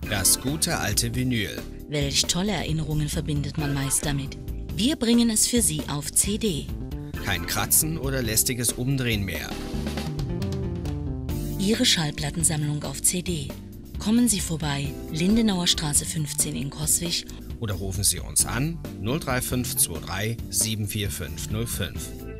Das gute alte Vinyl. Welch tolle Erinnerungen verbindet man meist damit. Wir bringen es für Sie auf CD. Kein Kratzen oder lästiges Umdrehen mehr. Ihre Schallplattensammlung auf CD. Kommen Sie vorbei, Lindenauer Straße 15 in Coswig. Oder rufen Sie uns an 03523 74505.